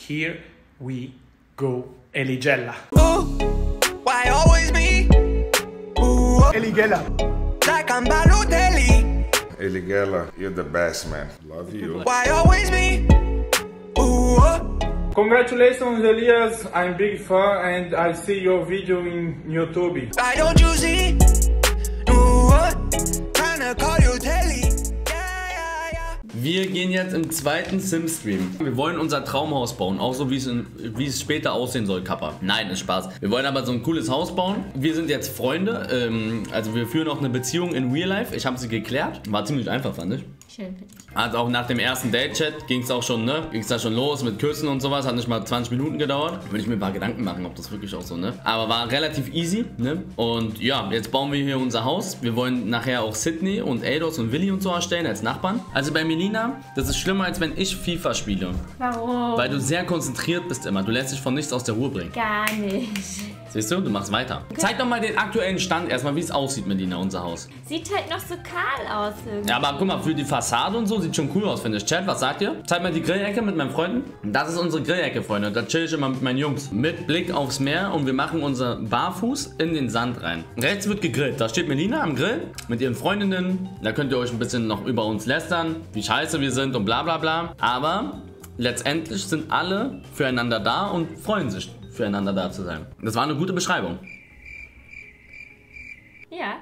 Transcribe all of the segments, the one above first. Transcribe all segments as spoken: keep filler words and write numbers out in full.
Here we go. Eligella. Ooh, why always me? Ooh, Eligella. like I'm Balotelli. Eligella, you're the best, man. Love you. Why always me? Ooh, Congratulations, Elias. I'm big fan and I see your video in YouTube. why don't you see? Ooh, trying to call you Telly. Wir gehen jetzt im zweiten Sim-Stream. Wir wollen unser Traumhaus bauen, auch so wie es, in, wie es später aussehen soll, Kappa. Nein, ist Spaß. Wir wollen aber so ein cooles Haus bauen. Wir sind jetzt Freunde, ähm, also wir führen auch eine Beziehung in Real Life. Ich habe sie geklärt. War ziemlich einfach, fand ich. Schön für dich. Also auch nach dem ersten Date-Chat ging es auch schon, ne? Ging es da schon los mit Küssen und sowas. Hat nicht mal zwanzig Minuten gedauert. Würde ich mir ein paar Gedanken machen, ob das wirklich auch so, ne? Aber war relativ easy, ne? Und ja, jetzt bauen wir hier unser Haus. Wir wollen nachher auch Sydney und Eidos und Willi und so erstellen als Nachbarn. Also bei Melina, das ist schlimmer, als wenn ich FIFA spiele. Warum? Weil du sehr konzentriert bist immer. Du lässt dich von nichts aus der Ruhe bringen. Gar nicht. Siehst du? Du machst weiter. Zeig doch mal den aktuellen Stand erstmal, wie es aussieht, Melina, unser Haus. Sieht halt noch so kahl aus irgendwie. Ja, aber guck mal, für die Fassade und so sieht schon cool aus, finde ich. Chat, was sagt ihr? Zeig mal die Grillecke mit meinen Freunden. Das ist unsere Grillecke, Freunde. Da chill ich immer mit meinen Jungs. Mit Blick aufs Meer und wir machen unser Barfuß in den Sand rein. Rechts wird gegrillt. Da steht Melina am Grill mit ihren Freundinnen. Da könnt ihr euch ein bisschen noch über uns lästern, wie scheiße wir sind und bla bla bla. Aber letztendlich sind alle füreinander da und freuen sich, füreinander da zu sein. Das war eine gute Beschreibung. Ja.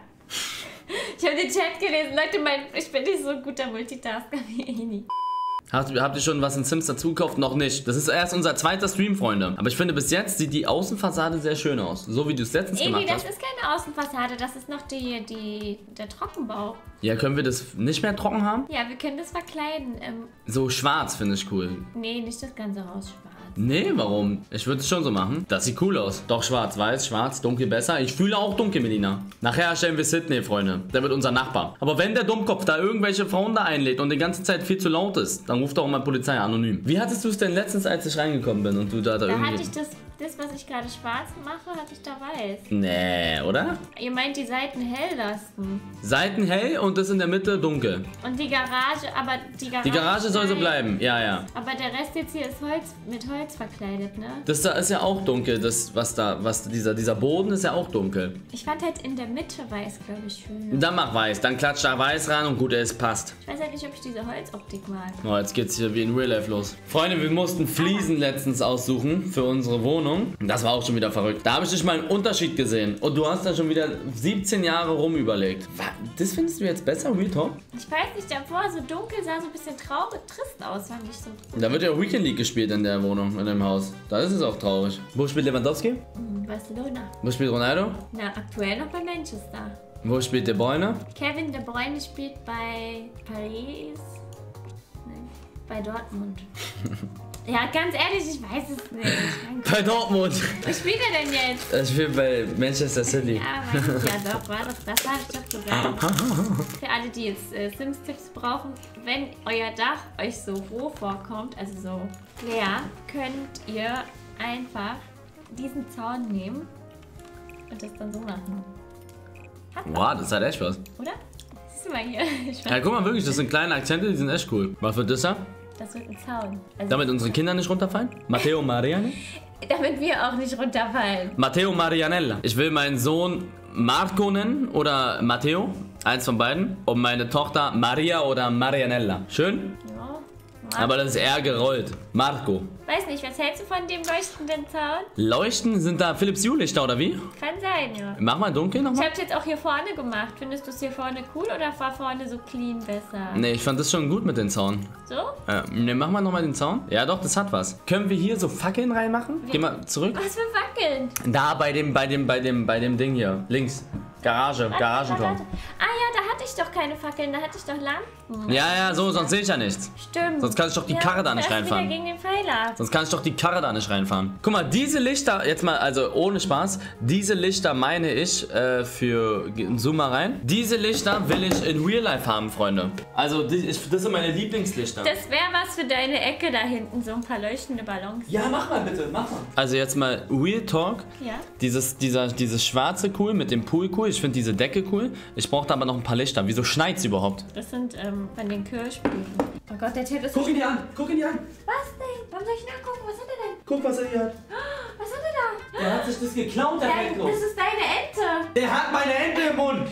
Ich habe den Chat gelesen. Leute meinen, ich bin nicht so ein guter Multitasker wie Eni. Habt, habt ihr schon was in Sims dazu gekauft? Noch nicht. Das ist erst unser zweiter Stream, Freunde. Aber ich finde, bis jetzt sieht die Außenfassade sehr schön aus. So wie du es letztens Eni, gemacht das hast. ist keine Außenfassade. Das ist noch die, die, der Trockenbau. Ja, können wir das nicht mehr trocken haben? Ja, wir können das verkleiden. Ähm, So schwarz finde ich cool. nee, nicht das ganze Haus schwarz. Nee, warum? Ich würde es schon so machen. Das sieht cool aus. Doch schwarz, weiß, schwarz, dunkel besser. Ich fühle auch dunkel, Melina. Nachher erstellen wir Sydney, Freunde. Der wird unser Nachbar. Aber wenn der Dummkopf da irgendwelche Frauen da einlädt und die ganze Zeit viel zu laut ist, dann ruft doch mal Polizei anonym. Wie hattest du es denn letztens, als ich reingekommen bin und du da, da, Da irgendwie... hatte ich das, das, was ich gerade schwarz mache, hatte ich da weiß. Nee, oder? Ihr meint die Seiten hell lassen. Seiten hell und das in der Mitte dunkel. Und die Garage, aber die Garage... Die Garage soll so nein. bleiben, ja, ja. Aber der Rest jetzt hier ist Holz, mit Holz verkleidet, ne? Das da ist ja auch dunkel, das, was da, was dieser, dieser Boden ist ja auch dunkel. Ich fand halt in der Mitte weiß, glaube ich, schön. Dann mach weiß, dann klatscht da weiß ran und gut, es passt. Ich weiß halt nicht, ob ich diese Holzoptik mag. Oh, jetzt geht's hier wie in Real Life los. Freunde, wir mussten Fliesen letztens aussuchen für unsere Wohnung. Das war auch schon wieder verrückt. Da habe ich nicht mal einen Unterschied gesehen. Und du hast da schon wieder siebzehn Jahre rumüberlegt. Was? Das findest du jetzt besser, Real Talk? Ich weiß nicht, davor so dunkel sah so ein bisschen traurig, trist aus, fand ich so. Da wird ja Weekend League gespielt in der Wohnung, in dem Haus. Da ist es auch traurig. Wo spielt Lewandowski? Hm, Barcelona. Wo spielt Ronaldo? Na, aktuell noch bei Manchester. Wo spielt De Bruyne? Kevin De Bruyne spielt bei Paris. Nein, bei Dortmund. Ja, ganz ehrlich, ich weiß es nicht. Mein Gott. Bei Dortmund. Wo spielt er denn jetzt? Er spielt bei Manchester City. Ja, weiß ich ja doch, war das, das habe ich doch gesagt. Für alle, die jetzt äh, Sims-Tipps brauchen, wenn euer Dach euch so roh vorkommt, also so leer, könnt ihr einfach diesen Zaun nehmen und das dann so machen. Hat was, Wow, das hat echt was. oder? Siehst du mal hier. Ich Ja, guck mal wirklich, das sind kleine Akzente, die sind echt cool. Was wird das da? Das wird ein Zaun. Also, Damit unsere Kinder nicht runterfallen? Matteo Marianne? damit wir auch nicht runterfallen. Matteo Marianella. Ich will meinen Sohn Marco nennen oder Matteo. Eins von beiden. Und meine Tochter Maria oder Marianella. Schön? Ja. Aber das ist eher gerollt. Marco. Weiß nicht, was hältst du von dem leuchtenden Zaun? Leuchten? Sind da Philips Hue-Lichter oder wie? Kann sein, ja. Mach mal dunkel Ich nochmal. hab's jetzt auch hier vorne gemacht. Findest du es hier vorne cool oder war vorne so clean besser? Nee, ich fand das schon gut mit den Zaun. So? Äh, ne, mach mal nochmal den Zaun. Ja doch, das hat was. Können wir hier so Fackeln reinmachen? Geh mal zurück. Was für Wackeln? Da bei dem, bei dem, bei dem, bei dem Ding hier. Links. Garage, Warte, Garagentor. warte, warte. Ah ja, da hatte ich doch keine Fackeln, da hatte ich doch Lampen. Ja, ja, so, sonst sehe ich ja nichts. Stimmt. Sonst kann ich doch die Ja, Karre da nicht erst reinfahren. wieder gegen den Pfeiler. Sonst kann ich doch die Karre da nicht reinfahren. Guck mal, diese Lichter, jetzt mal, also ohne Spaß, diese Lichter meine ich äh, für, zoom mal rein. Diese Lichter will ich in Real Life haben, Freunde. Also, die, ich, das sind meine Lieblingslichter. Das wäre was für deine Ecke da hinten, so ein paar leuchtende Ballons. Ja, mach mal bitte, mach mal. Also jetzt mal Real Talk. Ja. Dieses, dieser, dieses schwarze cool mit dem Pool cool. Ich finde diese Decke cool. Ich brauche da aber noch ein paar Lichter. Wieso schneit's überhaupt? Das sind ähm, von den Kirschblüten. Oh Gott, der Tipp ist... Guck ihn dir an, guck ihn dir an. Was denn? Warum soll ich nachgucken? Was hat er Guck, was er hier hat. Was hat er da? Der hat sich das geklaut, der Dein, Fettlos. das ist deine Ente. Der hat meine Ente im Mund.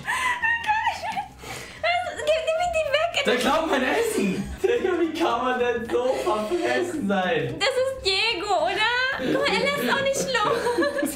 Gib die weg. Der klaut mein Essen. Digga, wie kann man denn so verfressen sein? Das ist Diego, oder? Guck mal, er lässt auch nicht los.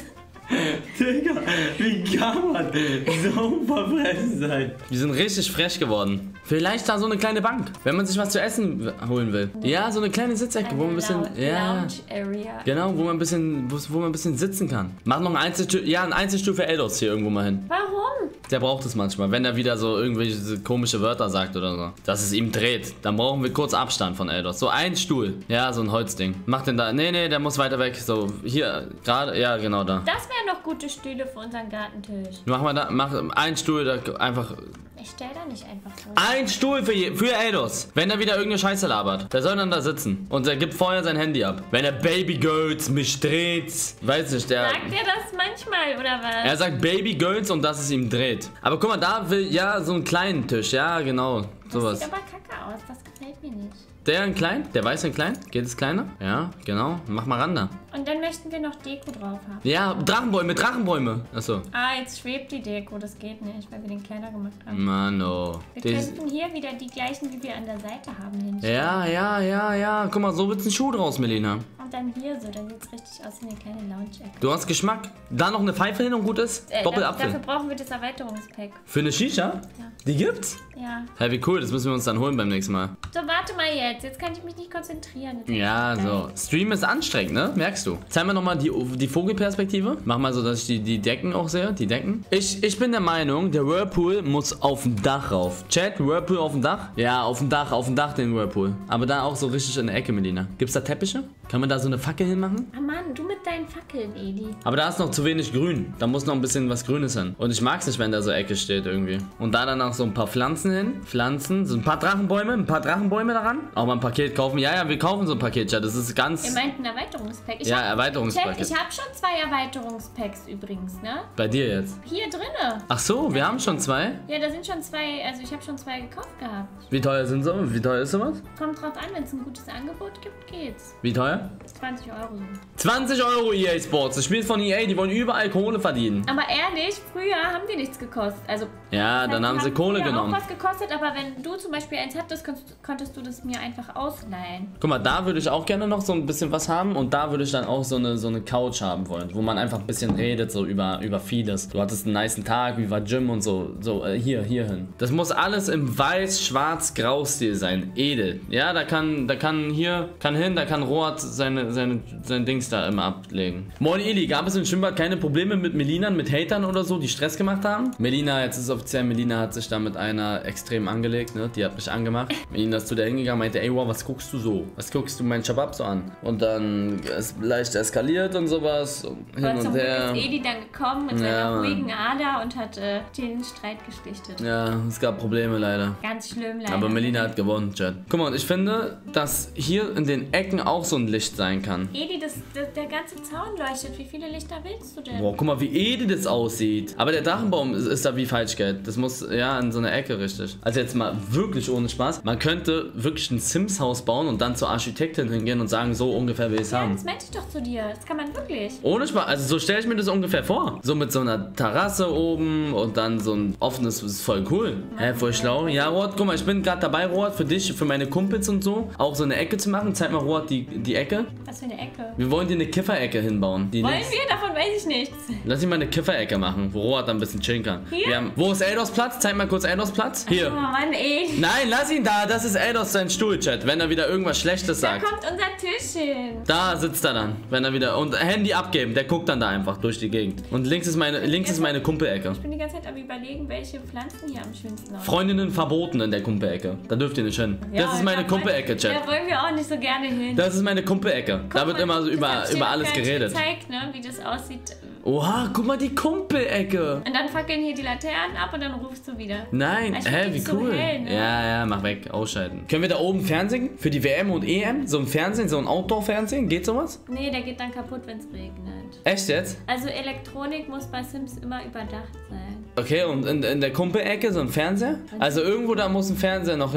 Digga, wie kann man so verfressen sein? Wir sind richtig frech geworden. Vielleicht da so eine kleine Bank, wenn man sich was zu essen holen will. Ja, so eine kleine Sitzecke, wo man ein bisschen... Lounge, Ja, Lounge Area. genau, wo man ein bisschen, wo, wo man ein bisschen sitzen kann. Mach noch einen Einzelstuhl, ja, einen Einzelstuhl für Eldos hier irgendwo mal hin. Warum? Der braucht es manchmal, wenn er wieder so irgendwelche komische Wörter sagt oder so. Dass es ihm dreht. Dann brauchen wir kurz Abstand von Eldos. So ein Stuhl. Ja, so ein Holzding. Mach den da. Nee, nee, der muss weiter weg. So, hier, gerade, ja, genau da. Das wären noch gute Stühle für unseren Gartentisch. Mach mal da, mach einen Stuhl da einfach. Ich stell da nicht einfach so. Ein Stuhl für, je, für Eldos. Wenn er wieder irgendeine Scheiße labert. Der soll dann da sitzen. Und er gibt vorher sein Handy ab. Wenn er Baby Girls mich dreht. Weiß nicht, der. Sagt er das manchmal, oder was? Er sagt Baby Girls und dass es ihm dreht. Aber guck mal, da will, ja, so einen kleinen Tisch. Ja, genau. Sowas. Das sieht aber kacke aus. Das gefällt mir nicht. Der in klein? Der weiß in klein? Geht es kleiner? Ja, genau. Mach mal ran da. Und dann möchten wir noch Deko drauf haben. Ja, Drachenbäume, Drachenbäume. Achso. Ah, jetzt schwebt die Deko. Das geht nicht, weil wir den kleiner gemacht haben. Mano. Wir Die- könnten hier wieder die gleichen, wie wir an der Seite haben, hinstellen. Ja, ja, ja, ja. Guck mal, so wird's ein Schuh draus, Melina. Und dann hier so, dann sieht es richtig aus wie eine kleine Lounge-Ecke. Du hast Geschmack. Da noch eine Pfeife hin und gut ist? Äh, Doppelapfel. Dafür brauchen wir das Erweiterungspack. Für eine Shisha? Ja. Die gibt's? Ja. Hey, wie cool. Das müssen wir uns dann holen beim nächsten Mal. So, warte mal jetzt. Jetzt kann ich mich nicht konzentrieren. Jetzt Ja, ist es so. geil. Stream ist anstrengend, ne? Merkst du. Zeig mir nochmal die, die Vogelperspektive. Mach mal so, dass ich die, die Decken auch sehe. Die Decken. Ich, ich bin der Meinung, der Whirlpool muss auf dem Dach rauf. Chat, Whirlpool auf dem Dach? Ja, auf dem Dach, auf dem Dach den Whirlpool. Aber da auch so richtig in der Ecke, Melina. Gibt's da Teppiche? Kann man da so eine Fackel hinmachen? Ah Mann, du mit deinen Fackeln, Edi. Aber da ist noch zu wenig Grün. Da muss noch ein bisschen was Grünes hin. Und ich mag's nicht, wenn da so Ecke steht irgendwie. Und da dann auch so ein paar Pflanzen hin. Pflanzen, so ein paar Drachenbäume, ein paar Drachenbäume daran. Auch mal ein Paket kaufen. Ja, ja, wir kaufen so ein Paket, Chat. Das ist Ihr ganz... meint ein Erweiterungspack? Ich Ja, hab, Erweiterungspaket. Chat, ich habe schon zwei Erweiterungspacks übrigens, ne? Bei dir jetzt. Hier drinne. Ach so, wir haben schon zwei. Ja, da sind schon zwei, also ich habe schon zwei gekauft gehabt. Wie teuer sind so? Wie teuer ist sowas? Kommt drauf an, wenn es ein gutes Angebot gibt, geht's. Wie teuer? zwanzig Euro. zwanzig Euro E A Sports. Das Spiel von E A, die wollen überall Kohle verdienen. Aber ehrlich, früher haben die nichts gekostet. Also Ja, dann haben sie Kohle früher genommen. auch was gekostet, aber wenn du zum Beispiel eins hattest, konntest, konntest du das mir einfach ausleihen. Guck mal, da würde ich auch gerne noch so ein bisschen was haben und da würde ich dann auch so eine, so eine Couch haben wollen, wo man einfach ein bisschen redet, so über, über vieles. Du hattest einen nicen Tag, wie war Gym und so, so äh, hier, hier hin. Das muss alles im weiß-schwarz-grau-Stil sein, edel. Ja, da kann, da kann hier, kann hin, da kann Rohat seine, seine, sein Dings da immer ablegen. Moin Eli, gab es im Schwimmbad keine Probleme mit Melinern, mit Hatern oder so, die Stress gemacht haben? Melina, jetzt ist es offiziell, Melina hat sich da mit einer extrem angelegt, ne? Die hat mich angemacht. Melina ist zu der hingegangen, meinte, ey, wow, was guckst du so? Was guckst du meinen Shabab so an? Und dann ist leicht eskaliert und sowas. Und hin Aber und zum Glück her. ist Edi dann gekommen mit Ja, seiner Mann. ruhigen Ader und hat äh, den Streit geschlichtet. Ja, es gab Probleme leider. Ganz schlimm leider. Aber Melina hat gewonnen, Chat. Guck mal, und ich finde, dass hier in den Ecken auch so ein Licht sein kann. Edi, das, das, der ganze Zaun leuchtet. Wie viele Lichter willst du denn? Boah, guck mal, wie edel das aussieht. Aber der Drachenbaum ist, ist da wie Falschgeld. Das muss, ja, in so eine Ecke richtig. Also jetzt mal wirklich ohne Spaß. Man könnte wirklich ein Sims-Haus bauen und dann zur Architektin hingehen und sagen, so ungefähr will ich es Ja, haben. das meinte ich doch zu dir. Das kann man wirklich. Ohne Spaß, also so stelle ich mir das ungefähr vor. So mit so einer Terrasse oben und dann so ein offenes, das ist voll cool. Hä, voll schlau. Ja, Rohat, guck mal, ich bin gerade dabei, Rohat, für dich, für meine Kumpels und so, auch so eine Ecke zu machen. Zeig mal, Rohat, die, die Ecke. Was für eine Ecke. Wir wollen dir eine Kifferecke hinbauen. Die Wollen links- wir? Davon weiß ich nichts. Lass ihn mal eine Kifferecke machen, wo Rohat dann ein bisschen chillen kann. Hier? Wir haben, wo ist Eldos Platz? Zeig mal kurz Eldos Platz. Oh Hier. Mann, ey. Nein, lass ihn da. Das ist Eldos sein Stuhl, Chat. Wenn er wieder irgendwas Schlechtes Da sagt. kommt unser Tisch hin. Da sitzt er dann, wenn er wieder. Und Handy abgeben, der guckt dann da einfach durch die Gegend. Und links ist meine, links ist meine Kumpelecke. Ich bin die ganze Zeit am überlegen, welche Pflanzen hier am schönsten aussehen. Freundinnen verboten in der Kumpelecke. Da dürft ihr nicht hin. Ja, Das ist meine da wollen- Kumpelecke, Chat. Da wollen wir auch nicht so gerne hin. Das ist meine Kumpelecke. Da Guck wird mal, immer so das über, hab ich dir über noch alles gar nicht geredet. gezeigt, ne, wie das aussieht. Oha, guck mal die Kumpelecke. Und dann fackeln hier die Laternen ab und dann rufst du wieder. Nein, Ich find hä, die wie zu cool. hell, ne? Ja, ja, mach weg, ausschalten. Können wir da oben Fernsehen? Für die W M und E M? So ein Fernsehen, so ein Outdoor-Fernsehen? Geht sowas? Nee, der geht dann kaputt, wenn es regnet. Echt jetzt? Also Elektronik muss bei Sims immer überdacht sein. Okay, und in, in der Kumpelecke so ein Fernseher? Also irgendwo da muss ein Fernseher noch hin.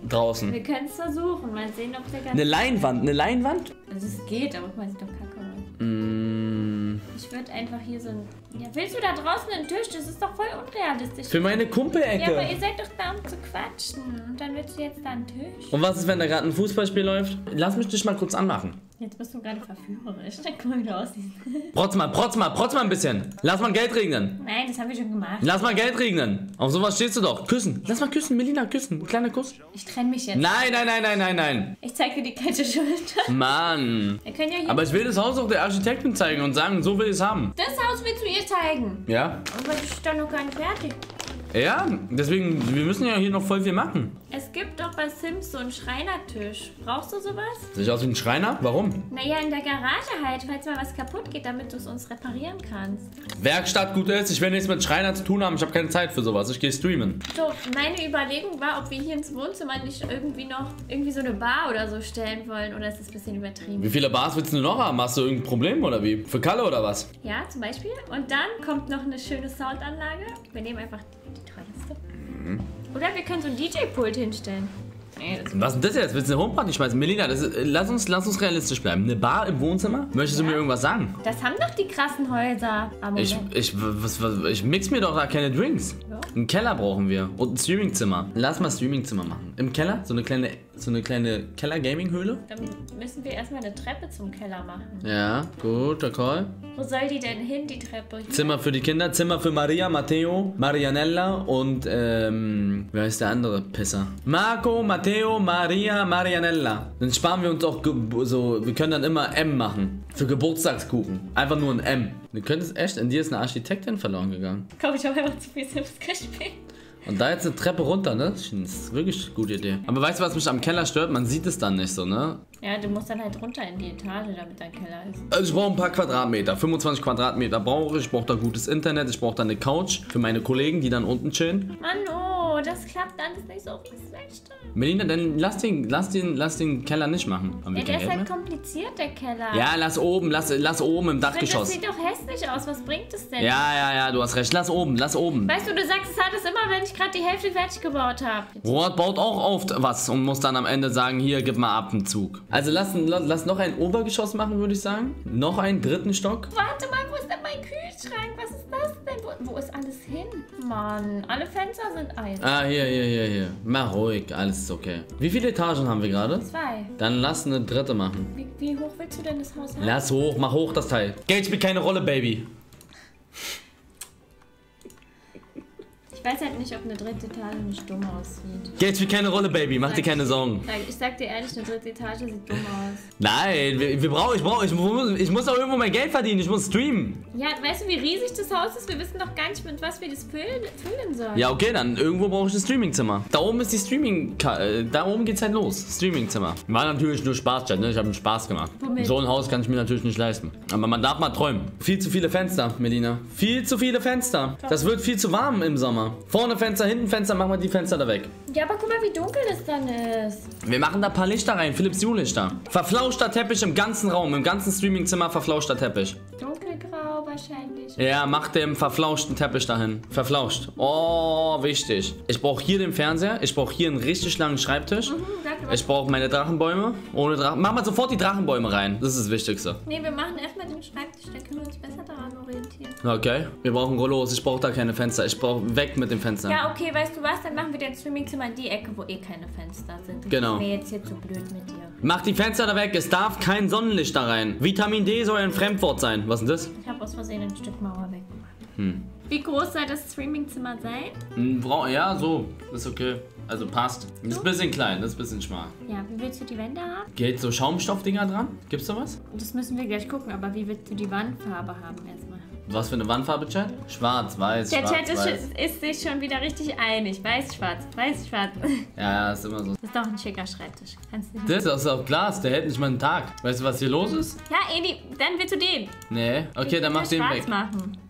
draußen. Wir können es versuchen. Mal sehen, ob der Eine ganze... Leinwand, eine Leinwand? Also es geht, aber guck mal, sieht doch kacke aus. Mm. Ich würde einfach hier so ein... Ja, willst du da draußen einen Tisch? Das ist doch voll unrealistisch. Für meine Ja, aber Kumpelecke. ihr seid doch da, um zu quatschen. Und dann willst du jetzt da einen Tisch? Und was ist, wenn da gerade ein Fußballspiel läuft? Lass mich dich mal kurz anmachen. Jetzt bist du gerade verführerisch. Guck mal, wie du aussiehst. Protz mal, protz mal, protz mal ein bisschen. Lass mal Geld regnen. Nein, das haben wir schon gemacht. Lass mal Geld regnen. Auf sowas stehst du doch. Küssen. Lass mal küssen, Melina, küssen. Ein kleiner Kuss. Ich trenne mich jetzt. Nein, nein, nein, nein, nein, nein. Ich zeig dir die kalte Schulter. Mann. Wir können ja hier... Aber ich will das Haus auch der Architektin zeigen und sagen, so will ich es haben. Das Haus willst du ihr zeigen. Ja? Aber das ist doch noch gar nicht fertig. Ja, deswegen, wir müssen ja hier noch voll viel machen. Es gibt doch bei Sims so einen Schreinertisch. Brauchst du sowas? Sehe ich aus wie ein Schreiner? Warum? Naja, in der Garage halt, falls mal was kaputt geht, damit du es uns reparieren kannst. Werkstatt gut ist, ich will nichts mit Schreiner zu tun haben, ich habe keine Zeit für sowas, ich gehe streamen. So, meine Überlegung war, ob wir hier ins Wohnzimmer nicht irgendwie noch irgendwie so eine Bar oder so stellen wollen. Oder ist das ein bisschen übertrieben? Wie viele Bars willst du noch haben? Hast du irgendein Problem oder wie? Für Kalle oder was? Ja, zum Beispiel. Und dann kommt noch eine schöne Soundanlage. Wir nehmen einfach die teuerste. Mhm. Oder wir können so ein D J-Pult hinstellen. Nee, das Was ist denn das jetzt? Willst du eine Homeparty schmeißen? Melina, das ist, lass, uns, lass uns realistisch bleiben. Eine Bar im Wohnzimmer? Möchtest du Ja. mir irgendwas sagen? Das haben doch die krassen Häuser. Aber Ich, ich, was, was, ich mix mir doch da keine Drinks. Ja. Einen Keller brauchen wir und ein Streamingzimmer. Lass mal Streamingzimmer machen. Im Keller? So eine kleine, so eine kleine Keller-Gaming-Höhle? Dann müssen wir erstmal eine Treppe zum Keller machen. Ja, gut, okay. Wo soll die denn hin, die Treppe? Zimmer für die Kinder, Zimmer für Maria, Matteo, Marianella und, ähm, wer ist der andere Pisser? Marco, Matteo, Maria, Marianella. Dann sparen wir uns auch ge- so, wir können dann immer M machen. Für Geburtstagskuchen. Einfach nur ein M. Du könntest echt, in dir ist eine Architektin verloren gegangen. Komm, ich habe einfach zu viel Sims gespielt. Und da jetzt eine Treppe runter, ne? Das ist wirklich eine gute Idee. Aber weißt du, was mich am Keller stört? Man sieht es dann nicht so, ne? Ja, du musst dann halt runter in die Etage, damit dein Keller ist. Also ich brauche ein paar Quadratmeter. fünfundzwanzig Quadratmeter brauche ich. Ich brauche da gutes Internet. Ich brauche da eine Couch für meine Kollegen, die dann unten chillen. Mann, oh, das klappt alles nicht so, wie ich es möchte. Melina, dann lass den, lass den, lass den Keller nicht machen. Haben wir Ja, der kein ist Geld halt mehr? kompliziert, der Keller. Ja, lass oben, lass, lass oben im Ich finde, das Dachgeschoss. sieht doch hässlich aus. Was bringt es denn? Ja, ja, ja, du hast recht. Lass oben, lass oben. Weißt du, du sagst es alles immer, wenn ich gerade die Hälfte fertig gebaut habe. Robert baut auch oft was und muss dann am Ende sagen, hier, gib mal ab einen Zug. Also lass, lass noch ein Obergeschoss machen, würde ich sagen. Noch einen dritten Stock. Warte mal, wo ist denn mein Kühlschrank? Was ist das denn? Wo, wo ist alles hin? Mann, alle Fenster sind eins. Ah, hier, hier, hier, hier. Mach ruhig, alles ist okay. Wie viele Etagen haben wir gerade? Zwei. Dann lass eine dritte machen. Wie, wie hoch willst du denn das Haus haben? Lass hoch, mach hoch das Teil. Geld spielt keine Rolle, Baby. Ich weiß halt nicht, ob eine dritte Etage nicht dumm aussieht. Geld spielt keine Rolle, Baby. Mach dir keine Sorgen. Sag- Ich sag dir ehrlich, eine dritte Etage sieht dumm aus. Nein, wir, wir brauchen, ich brauche, ich, muss- ich muss auch irgendwo mein Geld verdienen. Ich muss streamen. Ja, weißt du, wie riesig das Haus ist? Wir wissen doch gar nicht, mit was wir das füllen, füllen sollen. Ja, okay, dann irgendwo brauche ich ein Streamingzimmer. Da oben ist die Streaming, äh, da oben geht's halt los. Streamingzimmer. War natürlich nur Spaß, Chat, ne? Ich habe einen Spaß gemacht. Womit? So ein Haus kann ich mir natürlich nicht leisten. Aber man darf mal träumen. Viel zu viele Fenster, Melina. Viel zu viele Fenster. Das wird viel zu warm im Sommer. Vorne Fenster, hinten Fenster, machen wir die Fenster da weg. Ja, aber guck mal, wie dunkel das dann ist. Wir machen da ein paar Lichter rein, Philips Hue-Lichter. Verflauschter Teppich im ganzen Raum, im ganzen Streamingzimmer verflauschter Teppich. Dunkelgrau wahrscheinlich. Ja, mach den verflauschten Teppich dahin. Verflauscht. Oh, wichtig. Ich brauche hier den Fernseher, ich brauche hier einen richtig langen Schreibtisch. Mhm, sag mal. Ich brauche meine Drachenbäume. Ohne Drachen. Mach mal sofort die Drachenbäume rein. Das ist das Wichtigste. Nee, wir machen erstmal den Schreibtisch, dann können wir uns besser daran orientieren. Okay. Wir brauchen Rollos. Ich brauche da keine Fenster. Ich brauche weg mit dem Fenster. Ja, okay, weißt du was? Dann machen wir den Streamingzimmer in die Ecke, wo eh keine Fenster sind. Das Genau. ist mir jetzt hier zu blöd mit dir. Mach die Fenster da weg. Es darf kein Sonnenlicht da rein. Vitamin D soll ein Fremdwort sein. Was ist denn das? Ich habe aus Versehen ein Stück Mauer weggemacht. Hm. Wie groß soll das Streamingzimmer sein? Hm, brau- Ja, so. Ist okay. Also passt. Das ist ein bisschen klein, das ist ein bisschen schmal. Ja, wie willst du die Wände haben? Geht so Schaumstoffdinger dran? Gibt's da was? Das müssen wir gleich gucken, aber wie willst du die Wandfarbe haben erstmal? Was für eine Wandfarbe, Chat? Schwarz, weiß, Der schwarz, Chat ist, weiß. ist sich schon wieder richtig einig. Weiß-schwarz, weiß-schwarz. Ja, ja, ist immer so. Das ist doch ein schicker Schreibtisch. Kannst du nicht. Das ist auch Glas, der hält nicht mal einen Tag. Weißt du, was hier los ist? Ja, Edi, dann willst du den. Nee. Okay, Ich dann will mach den schwarz weg. machen.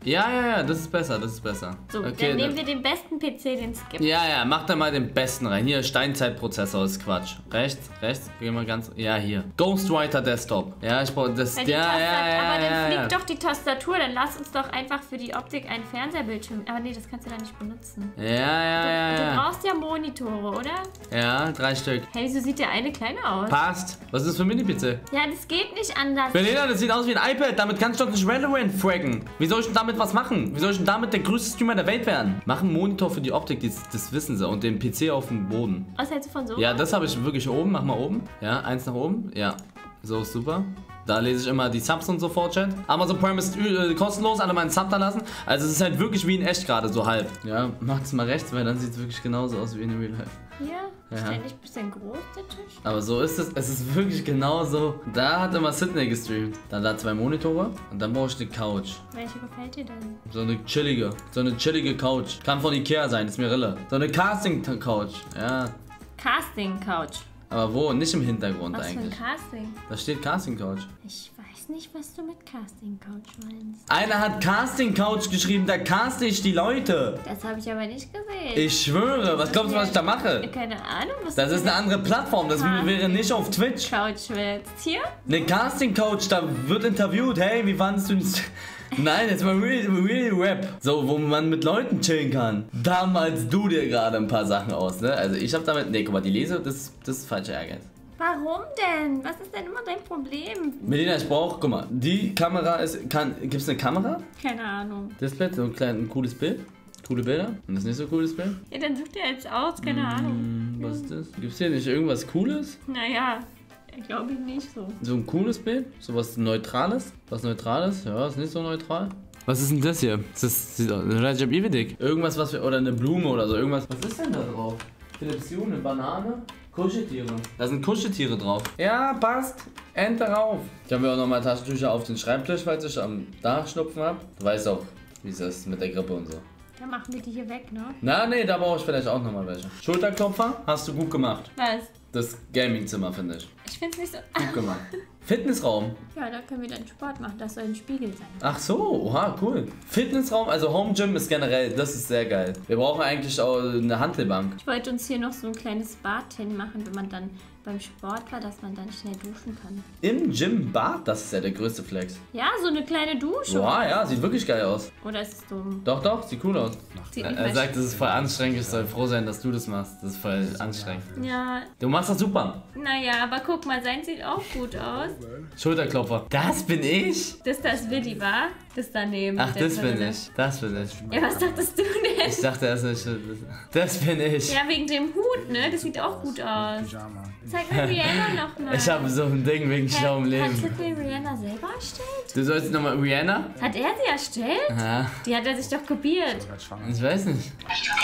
Ja, ja, ja, das ist besser, das ist besser. So, okay, dann nehmen wir den besten P C, den es gibt. Ja, ja, mach da mal den besten rein. Hier, Steinzeitprozessor ist Quatsch. Rechts, rechts, gehen wir ganz. Ja, hier. Ghostwriter Desktop. Ja, ich brauche das. Weil Ja, die ja, Tastat- ja, aber dann ja, fliegt ja. doch die Tastatur, dann lass uns doch einfach für die Optik einen Fernsehbildschirm. Aber nee, das kannst du da nicht benutzen. Ja, ja, ja, Du ja. brauchst ja Monitore, oder? Ja, drei Stück. Hey, wieso sieht der eine kleiner aus? Passt. Was ist das für ein Mini-P C? Ja, das geht nicht anders. Berliner, das sieht aus wie ein iPad. Damit kannst du doch nicht Valorant fraggen. Wie soll ich denn damit was machen? Wie soll ich denn damit der größte Streamer der Welt werden? Mach einen Monitor für die Optik, das, das wissen sie. Und den P C auf dem Boden. Was hältst du von so? Ja, das habe ich wirklich oben. Mach mal oben. Ja, eins nach oben. Ja, so ist super. Da lese ich immer die Subs und so vor, Chat. Amazon Prime ist äh, kostenlos, alle meinen Sub da lassen. Also es ist halt wirklich wie in echt gerade, so halb. Ja, macht's mal rechts, weil dann sieht es wirklich genauso aus wie in Real Life. Hier? Ja. Ist der nicht ein bisschen groß, der Tisch? Aber so ist es, es ist wirklich genauso. Da hat immer Sydney gestreamt. Dann da zwei Monitore und dann brauche ich eine Couch. Welche gefällt dir denn? So eine chillige, so eine chillige Couch. Kann von Ikea sein, ist mir Rille. So eine Casting-Couch, ja. Casting-Couch. Aber wo? Nicht im Hintergrund Was für ein eigentlich. Casting? Da steht Casting-Couch. Ich weiß nicht, was du mit Casting-Couch meinst. Einer hat Casting-Couch geschrieben, da caste ich die Leute. Das habe ich aber nicht gesehen. Ich schwöre, was glaubst du, was ich da mache? Keine Ahnung, was Das du ist eine andere Plattform, das wäre nicht auf Twitch. Couch willst. Hier? Eine Casting-Couch, da wird interviewt, hey, wie fandest du das? Nein, jetzt mal real, real Rap. So, wo man mit Leuten chillen kann. Da malst du dir gerade ein paar Sachen aus, ne? Also ich hab damit, ne, guck mal, die Lese, das, das ist falscher Ehrgeiz. Warum denn? Was ist denn immer dein Problem? Melina, ich brauch, guck mal, die Kamera ist, kann, gibt's eine Kamera? Keine Ahnung. Display, so ein kleines, ein cooles Bild. Coole Bilder. Und das ist nicht so cooles Bild? Ja, dann such dir jetzt aus. Keine Ahnung. Hm, was ist das? Gibt's hier nicht irgendwas Cooles? Naja, glaube ich nicht so. So ein cooles Bild? So was Neutrales? Was Neutrales? Ja, ist nicht so neutral. Was ist denn das hier? Das ist Rajab Ivedik. Irgendwas, was wir, oder eine Blume oder so, irgendwas. Was ist denn da drauf? Philips Hue, eine Banane? Kuscheltiere. Da sind Kuscheltiere drauf. Ja, passt. Enter rauf. Ich habe mir auch nochmal Taschentücher auf den Schreibtisch, falls ich am Tag Schnupfen habe. Du weißt auch, wie es ist mit der Grippe und so. Dann machen wir die hier weg, ne? Na, nee, da brauche ich vielleicht auch nochmal welche. Schulterklopfer? Hast du gut gemacht. Was? Das Gamingzimmer, finde ich. Ich find's nicht so... Gut gemacht. Fitnessraum. Ja, da können wir dann Sport machen. Das soll ein Spiegel sein. Ach so, oha, cool. Fitnessraum, also Home Gym ist generell, das ist sehr geil. Wir brauchen eigentlich auch eine Hantelbank. Ich wollte uns hier noch so ein kleines Bad hinmachen, wenn man dann beim Sport war, dass man dann schnell duschen kann. Im Gym Bad, das ist ja der größte Flex. Ja, so eine kleine Dusche. Boah, ja, sieht wirklich geil aus. Oder ist es dumm? Doch, doch, sieht cool aus. Sieht Er, nicht er mal sagt, das ist voll anstrengend, ich soll froh sein, dass du das machst. Das ist voll anstrengend. Ja, Du machst das super. naja, aber guck mal, sein sieht auch gut aus. Schulterklopfer. Das bin ich? Das ist das Willi, war? Das daneben. Ach, mit der das bin Brille. ich. Das bin ich. Ja, was dachtest du denn? Ich dachte erst nicht, das bin ich. Ja, wegen dem Hut, ne? Das sieht auch gut aus. Zeig mir Rihanna nochmal. Ich habe so ein Ding wegen schlauem Hat Leben. Tiffany Rihanna selber erstellt? Du sollst nochmal Rihanna? Hat er sie erstellt? Ja, Die hat er sich doch kopiert. ich weiß nicht.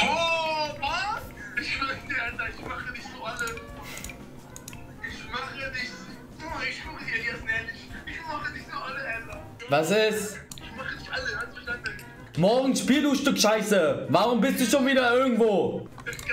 Oh, was? Ich schwöre dir, Alter, ich mache nicht so alle. Ich mache nicht. Oh, ich schwöre dir, jetzt ehrlich. Ich mache nicht so alle, Alter. Was ist? Ich mache nicht alle, hast du verstanden? Morgen spiel du Stück Scheiße. Warum bist du schon wieder irgendwo? Es ist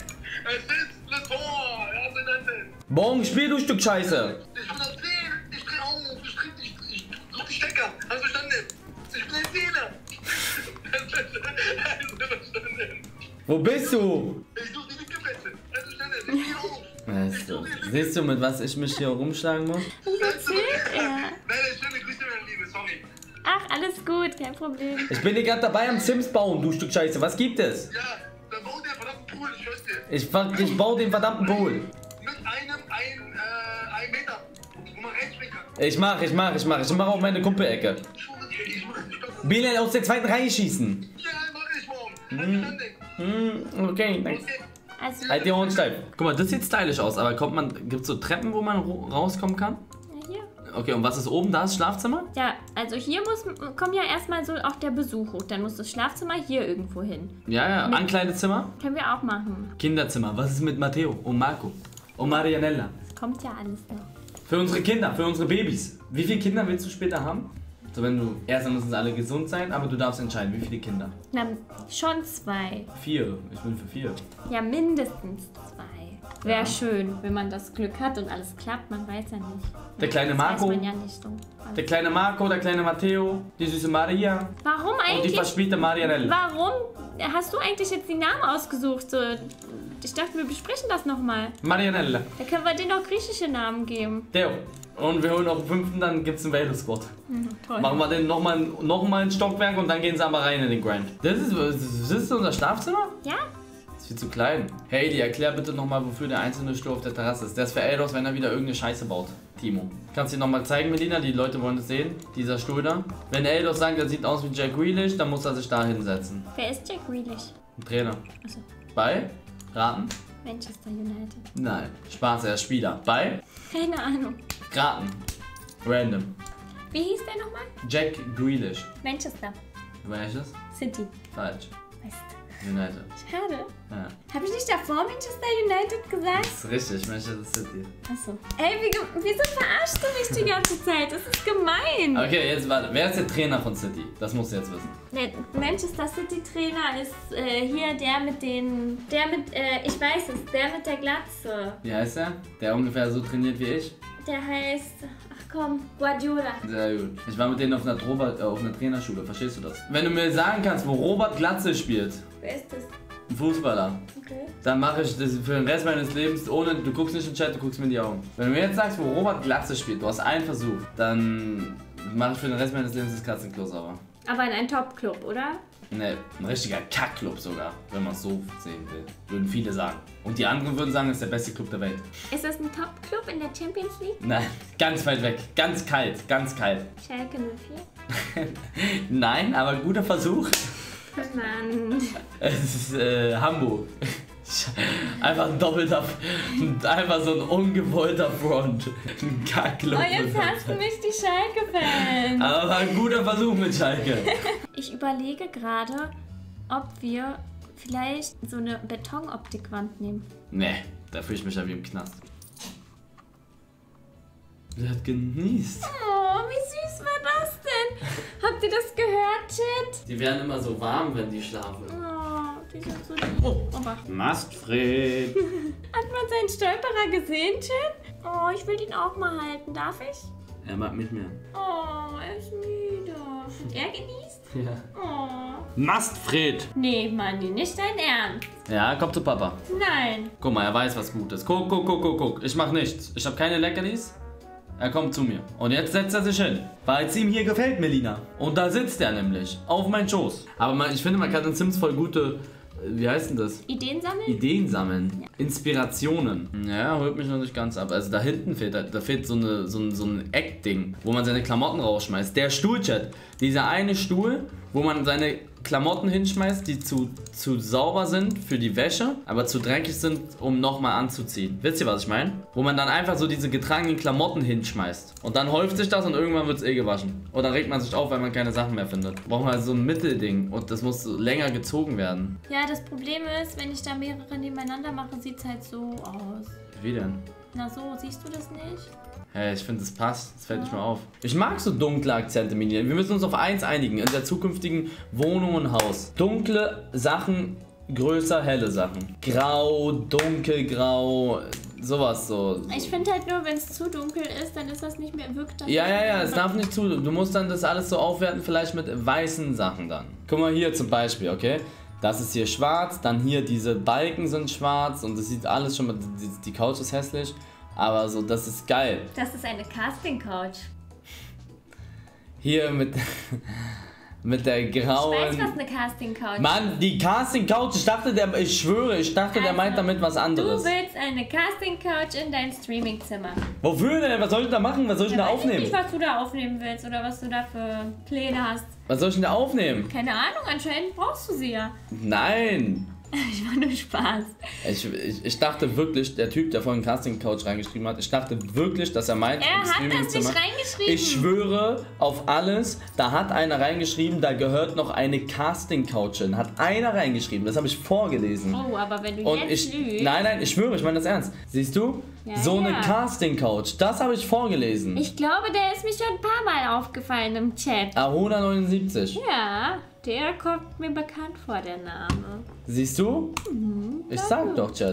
Le Tor, hast du verstanden? Morgen spiel du Stück Scheiße. Ich bin auf zehn, ich dreh auf, ich dreh, ich, ich drück die Stecker, hast du verstanden? Ich bin ein Zehner. Hast du verstanden? Wo bist du? Ich suche die Wickelplätze, hast du verstanden? Ich dreh auf. Weißt du, siehst du, mit was ich mich hier rumschlagen muss? Was erzählt er? Nein, schöne Grüße, meine Liebe, sorry. Ach, alles gut, kein Problem. Ich bin hier gerade dabei am Sims bauen, du Stück Scheiße. Was gibt es? Ja, dann bau dir einen verdammten Pool, ich schwör's dir. Ich, fa- ich baue den verdammten Pool. Mit einem, ein, äh, ein Meter, wo man reinspringen kann. Ich mach, ich mach, ich mach. Ich mach auf meine Kumpelecke. Ich schwöre dir, ich mach nicht. Bilal aus der zweiten Reihe schießen. Ja, mach ich morgen. Hast du verstanden? Hm, okay, thanks. Okay. Also, Halt die Ohren steif. Guck mal, das sieht stylisch aus, aber kommt man, gibt's so Treppen, wo man ro- rauskommen kann? ja, hier. Okay, und was ist oben? Da ist Schlafzimmer? Ja, also hier muss, kommt ja erstmal so auch der Besuch hoch. Dann muss das Schlafzimmer hier irgendwo hin. Ja, ja. Ankleidezimmer? Können wir auch machen. Kinderzimmer. Was ist mit Matteo und Marco und Marianella? Das kommt ja alles noch. Für unsere Kinder, für unsere Babys. Wie viele Kinder willst du später haben? So, wenn du, erstmal müssen sie alle gesund sein, aber du darfst entscheiden, wie viele Kinder. Na, schon zwei. Vier. Ich bin für vier. Ja, mindestens zwei. Wäre schön, wenn man das Glück hat und alles klappt. Man weiß ja nicht. Der kleine das Marco. weiß man ja nicht so. Der kleine Marco, der kleine Matteo, die süße Maria Warum und die eigentlich? verspielte Marianelle. Warum hast du eigentlich jetzt die Namen ausgesucht? So, ich dachte, wir besprechen das nochmal. Marianelle. Da können wir denen auch griechische Namen geben. Theo. Und wir holen noch einen fünften, dann gibt's einen Velo-Squad. Mhm, toll. Machen wir den nochmal noch mal ein Stockwerk und dann gehen sie aber rein in den Grind. Das ist, das ist unser Schlafzimmer? Ja? Das ist viel zu klein. Hey, die erklär bitte nochmal, wofür der einzelne Stuhl auf der Terrasse ist. Der ist für Eldos, wenn er wieder irgendeine Scheiße baut. Timo. Kannst du dir nochmal zeigen, Melina? Die Leute wollen es sehen. Dieser Stuhl da. Wenn Eldos sagt, der sieht aus wie Jack Grealish, dann muss er sich da hinsetzen. Wer ist Jack Grealish? Ein Trainer. Achso, Bei? Raten? Manchester United. Nein. Spaß, er ist Spieler. Bei? Keine Ahnung. Raten. Random. Wie hieß der nochmal? Jack Grealish. Manchester Welches? City. Falsch. Mist. United. Schade. Ja. Habe ich nicht davor Manchester United gesagt? Das ist richtig, Manchester City. Achso. Ey, wie, ge- wieso verarschst du mich die ganze Zeit? Das ist gemein. Okay, jetzt warte. Wer ist der Trainer von City? Das musst du jetzt wissen. Der Manchester City Trainer ist äh, hier der mit den. Der mit. Äh, ich weiß es, der mit der Glatze. Wie heißt er? Der ungefähr so trainiert wie ich? Der heißt. Ach komm, Guardiola. Sehr gut. Ich war mit denen auf einer, Robert, äh, auf einer Trainerschule, verstehst du das? Wenn du mir sagen kannst, wo Robert Glatze spielt, Wer ist das? ein Fußballer, Okay. dann mache ich das für den Rest meines Lebens ohne, du guckst nicht in den Chat, du guckst mir in die Augen. Wenn du mir jetzt sagst, wo Robert Glatze spielt, du hast einen Versuch, dann mache ich für den Rest meines Lebens das Katzenklo sauber. Aber in einem Top-Club, oder? Ne, ein richtiger Kackclub sogar, wenn man es so sehen will. Würden viele sagen. Und die anderen würden sagen, es ist der beste Club der Welt. Ist das ein Top-Club in der Champions League? Nein, ganz weit weg. Ganz kalt, ganz kalt. Schalke null vier? Nein, aber guter Versuch. Mann. Es ist äh, Hamburg. Einfach ein doppelter, einfach so ein ungewollter Front. Ein Kackclub. Oh, jetzt hassen mich die Schalke-Fans. Aber war ein guter Versuch mit Schalke. Ich überlege gerade, ob wir vielleicht so eine Betonoptikwand nehmen. Nee, da fühle ich mich ja wie im Knast. Der hat genießt. Oh, wie süß war das denn? Habt ihr das gehört, Chat? Die werden immer so warm, wenn die schlafen. Oh, die sind so lieb. Oh. Oh, wach. Mastfred. Hat man seinen Stolperer gesehen, Chat? Oh, ich will ihn auch mal halten. Darf ich? Er mag mich mehr. Oh, er ist müde. Und er genießt? Ja. Oh. Mastfred. Nee, Manni, nicht dein Ernst. Ja, komm zu Papa. Nein. Guck mal, er weiß, was gut ist. Guck, guck, guck, guck, guck. Ich mach nichts. Ich habe keine Leckerlis. Er kommt zu mir. Und jetzt setzt er sich hin. Weil es ihm hier gefällt, Melina. Und da sitzt er nämlich. Auf meinen Schoß. Aber man, ich finde, man kann in Sims voll gute, wie heißt denn das? Ideen sammeln? Ideen sammeln. Inspirationen. Ja, holt mich noch nicht ganz ab. Also da hinten fehlt, da fehlt so, eine, so ein, so ein Eckding, wo man seine Klamotten rausschmeißt. Der Stuhlchat. Dieser eine Stuhl, wo man seine Klamotten hinschmeißt, die zu, zu sauber sind für die Wäsche, aber zu dreckig sind, um nochmal anzuziehen. Wisst ihr, was ich meine? Wo man dann einfach so diese getragenen Klamotten hinschmeißt. Und dann häuft sich das und irgendwann wird es eh gewaschen. Und dann regt man sich auf, weil man keine Sachen mehr findet. Braucht man so ein Mittelding und das muss so länger gezogen werden. Ja, das Problem ist, wenn ich da mehrere nebeneinander mache, sieht es halt so aus. Wie denn? Na so, siehst du das nicht? Hey, ich finde, das passt. Das fällt nicht mehr auf. Ich mag so dunkle Akzente, Minion. Wir müssen uns auf eins einigen in der zukünftigen Wohnung und Haus. Dunkle Sachen, größer helle Sachen. Grau, dunkelgrau, sowas so. Ich finde halt nur, wenn es zu dunkel ist, dann ist das nicht mehr, wirkt das Ja, nicht ja, ja, mehr. es darf nicht zu. Du musst dann das alles so aufwerten, vielleicht mit weißen Sachen dann. Guck mal hier zum Beispiel, okay? Das ist hier schwarz, dann hier diese Balken sind schwarz und das sieht alles schon mal, die, die Couch ist hässlich. Aber so, das ist geil. Das ist eine Casting-Couch. Hier mit, mit der grauen... Ich weiß, was eine Casting-Couch ist. Mann, die Casting-Couch, ich dachte, der, ich schwöre, ich dachte, der Also, meint damit was anderes. Du willst eine Casting-Couch in dein Streaming-Zimmer. Wofür denn? Was soll ich da machen? Was soll ich denn da Weiß ich aufnehmen? nicht, was du da aufnehmen willst oder was du da für Pläne hast. Was soll ich denn da aufnehmen? Keine Ahnung, anscheinend brauchst du sie ja. Nein! Ich war nur Spaß. Ich, ich, ich dachte wirklich, der Typ, der vorhin Casting-Couch reingeschrieben hat, ich dachte wirklich, dass er meint, Er im hat das Streaming-Zimmer- nicht reingeschrieben. Ich schwöre auf alles, da hat einer reingeschrieben, da gehört noch eine Casting-Couch hin. Hat einer reingeschrieben, das habe ich vorgelesen. Oh, aber wenn du Und jetzt ich, lügst... nein, nein, ich schwöre, ich meine das ernst. Siehst du? Ja, so eine ja. Casting-Couch, das habe ich vorgelesen. Ich glaube, der ist mir schon ein paar Mal aufgefallen im Chat. Ahona neunundsiebzig. Ja, der kommt mir bekannt vor, der Name. Siehst du? Ich sag doch, Chat.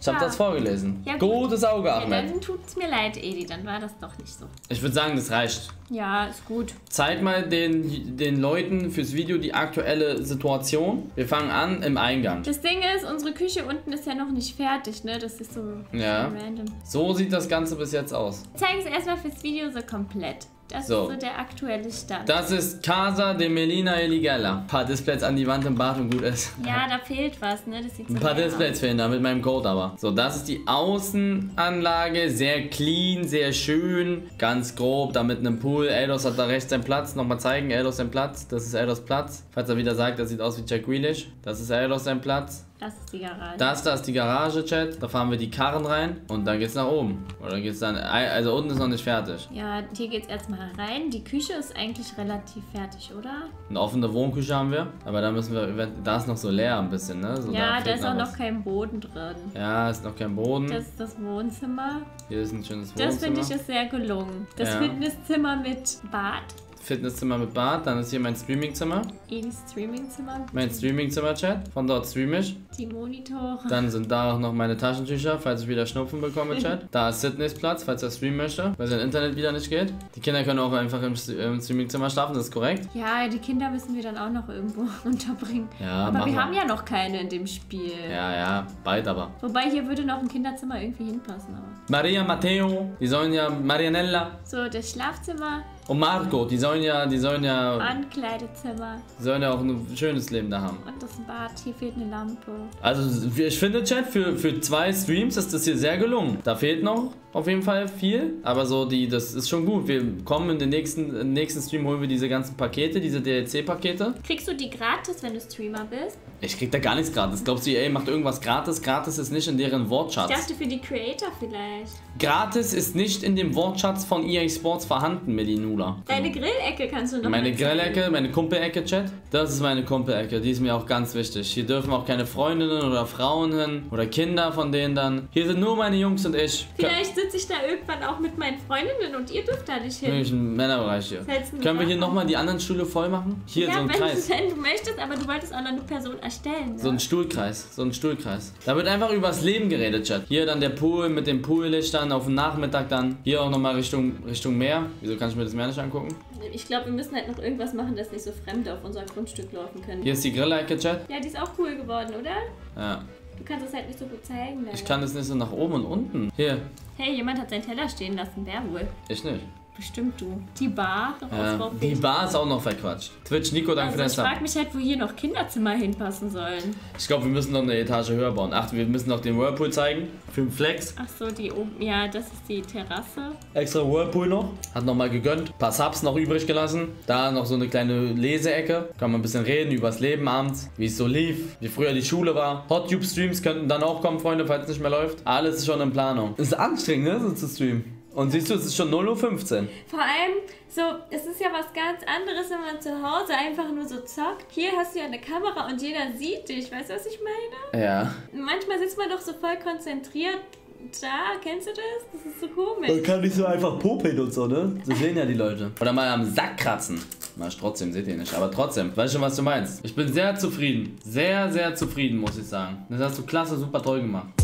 Ich habe Ja. das vorgelesen. Ja, gut. Gutes Auge, Ja, Ahmed. dann tut's mir leid, Edi, dann war das doch nicht so. Ich würde sagen, das reicht. Ja, ist gut. Zeig mal den, den Leuten fürs Video die aktuelle Situation. Wir fangen an im Eingang. Das Ding ist, unsere Küche unten ist ja noch nicht fertig, ne? Das ist so Ja. random. So sieht das Ganze bis jetzt aus. Wir zeigen es erstmal fürs Video so komplett. Das So. ist so der aktuelle Stand. Das ist Casa de Melina Eligella. Ein paar Displays an die Wand im Bad und gut ist. Ja, da fehlt was, ne? Das sieht so Ein paar leer Displays fehlen da mit meinem Code aber. So, das ist die Außenanlage. Sehr clean, sehr schön. Ganz grob, da mit einem Pool. Eldos hat da rechts seinen Platz. Nochmal zeigen, Eldos sein Platz. Das ist Eldos Platz. Falls er wieder sagt, das sieht aus wie Jack Grealish. Das ist Eldos sein Platz. Das ist die Garage. Das da ist die Garage, Chat. Da fahren wir die Karren rein und dann geht's nach oben. Oder geht's dann. Also unten ist noch nicht fertig. Ja, hier geht's erstmal rein. Die Küche ist eigentlich relativ fertig, oder? Eine offene Wohnküche haben wir. Aber da müssen wir. Da ist noch so leer ein bisschen, ne? So, Ja, da fehlt ist auch was. noch kein Boden drin. Ja, ist noch kein Boden. Das ist das Wohnzimmer. Hier ist ein schönes Wohnzimmer. Das finde ich ist sehr gelungen. Das Ja. Fitnesszimmer mit Bad. Fitnesszimmer mit Bad. Dann ist hier mein Streamingzimmer. Edis Streamingzimmer. Mein Streamingzimmer-Chat. Von dort stream ich. Die Monitore. Dann sind da auch noch meine Taschentücher, falls ich wieder Schnupfen bekomme, Chat. Da ist Sydneys-Platz, falls er streamen möchte, weil sein Internet wieder nicht geht. Die Kinder können auch einfach im, im Streamingzimmer schlafen, das ist korrekt. Ja, die Kinder müssen wir dann auch noch irgendwo unterbringen. Ja, aber machen wir wir. haben ja noch keine in dem Spiel. Ja, ja, bald aber. Wobei hier würde noch ein Kinderzimmer irgendwie hinpassen. Aber. Maria, Matteo, die sollen ja, Marianella So, das Schlafzimmer, und Marco, die sollen ja, die sollen ja, Ankleidezimmer die sollen ja auch ein schönes Leben da haben. und das Bad. Hier fehlt eine Lampe. Also ich finde, Chat, für, für zwei Streams ist das hier sehr gelungen. Da fehlt noch auf jeden Fall viel, aber so die, das ist schon gut. Wir kommen in den nächsten, im nächsten Stream, holen wir diese ganzen Pakete, diese D L C-Pakete. Kriegst du die gratis, wenn du Streamer bist? Ich krieg da gar nichts gratis. Glaubst du, E A macht irgendwas gratis? Gratis ist nicht in deren Ich Wortschatz. dachte für die Creator vielleicht. Gratis ist nicht in dem Wortschatz von E A Sports vorhanden, Melinula. Deine Grillecke kannst du noch Meine mal zeigen. Grillecke, meine Kumpelecke, Chat. Das ist meine Kumpelecke, die ist mir auch ganz wichtig. Hier dürfen auch keine Freundinnen oder Frauen hin oder Kinder von denen dann. Hier sind nur meine Jungs und ich. Vielleicht sitze ich da irgendwann auch mit meinen Freundinnen und ihr dürft da nicht hin. Nämlich im Männerbereich hier. hältst du Können wir hier davon? nochmal die anderen Stühle voll machen? Hier Ja, so ein wenn, Kreis. wenn du möchtest, aber du wolltest auch noch eine Person erstellen. So ein Ne? Stuhlkreis, so ein Stuhlkreis. Da wird einfach übers Leben geredet, Chat. Hier dann der Pool mit den Poollichtern auf dem Nachmittag dann. Hier auch nochmal Richtung, Richtung Meer. Wieso kann ich mir das Meer nicht angucken? Ich glaube, wir müssen halt noch irgendwas machen, dass nicht so Fremde auf unser Grundstück laufen können. Hier ist die Grillecke, Chat. Ja, die ist auch cool geworden, oder? Ja. Du kannst es halt nicht so gut zeigen. Ich leider. kann das nicht so nach oben und unten. Hier, Hey, jemand hat seinen Teller stehen lassen. Wer wohl? ich nicht. Bestimmt du. Die Bar. Ja. Die Bar ist auch noch verquatscht. Twitch, Nico, danke Also für ich dein Sub. frage mich halt, wo hier noch Kinderzimmer hinpassen sollen. Ich glaube, wir müssen noch eine Etage höher bauen. Ach, wir müssen noch den Whirlpool zeigen. Für den Flex. Ach so, die oben. Ja, das ist die Terrasse. Extra Whirlpool noch. Hat nochmal gegönnt. Ein paar Subs noch übrig gelassen. Da noch so eine kleine Leseecke. Kann man ein bisschen reden übers Leben abends. Wie es so lief. Wie früher die Schule war. Hot-Tube-Streams könnten dann auch kommen, Freunde, falls es nicht mehr läuft. Alles ist schon in Planung. Ist anstrengend, ne, so zu streamen. Und siehst du, es ist schon null Uhr fünfzehn. Vor allem, so, es ist ja was ganz anderes, wenn man zu Hause einfach nur so zockt. Hier hast du ja eine Kamera und jeder sieht dich. Weißt du, was ich meine? Ja. Manchmal sitzt man doch so voll konzentriert da. Kennst du das? Das ist so komisch. kann nicht so einfach popeln und so, ne? Das sehen ja die Leute. Oder mal am Sack kratzen. Mach ich trotzdem, seht ihr nicht. Aber trotzdem, weißt schon, was du meinst. Ich bin sehr zufrieden. Sehr, sehr zufrieden, muss ich sagen. Das hast du klasse, super toll gemacht.